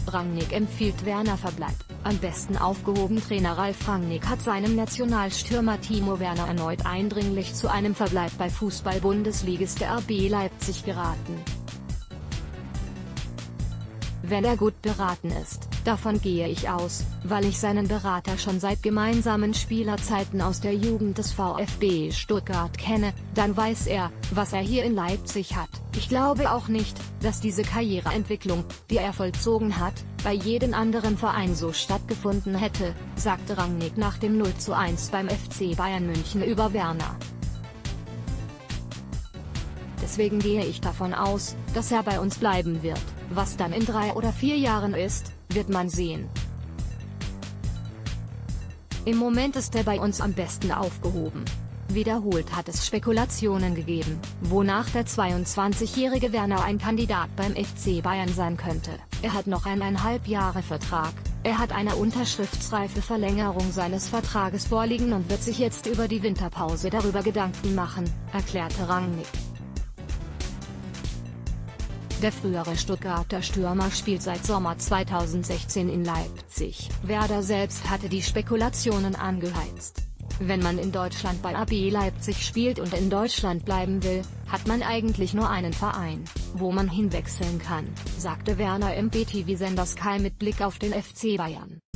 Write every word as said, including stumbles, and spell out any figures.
Rangnick empfiehlt Werner Verbleib. Am besten aufgehoben. Trainer Ralf Rangnick hat seinem Nationalstürmer Timo Werner erneut eindringlich zu einem Verbleib bei Fußball-Bundesligist R B Leipzig geraten. Wenn er gut beraten ist, davon gehe ich aus, weil ich seinen Berater schon seit gemeinsamen Spielerzeiten aus der Jugend des VfB Stuttgart kenne, dann weiß er, was er hier in Leipzig hat. Ich glaube auch nicht, dass diese Karriereentwicklung, die er vollzogen hat, bei jedem anderen Verein so stattgefunden hätte, sagte Rangnick nach dem null zu eins beim F C Bayern München über Werner. Deswegen gehe ich davon aus, dass er bei uns bleiben wird. Was dann in drei oder vier Jahren ist, wird man sehen. Im Moment ist er bei uns am besten aufgehoben. Wiederholt hat es Spekulationen gegeben, wonach der zweiundzwanzigjährige Werner ein Kandidat beim F C Bayern sein könnte. Er hat noch eineinhalb Jahre Vertrag, er hat eine unterschriftsreife Verlängerung seines Vertrages vorliegen und wird sich jetzt über die Winterpause darüber Gedanken machen, erklärte Rangnick. Der frühere Stuttgarter Stürmer spielt seit Sommer zweitausendsechzehn in Leipzig. Werder selbst hatte die Spekulationen angeheizt. Wenn man in Deutschland bei R B Leipzig spielt und in Deutschland bleiben will, hat man eigentlich nur einen Verein, wo man hinwechseln kann, sagte Werner im B T V-Sender Sky mit Blick auf den F C Bayern.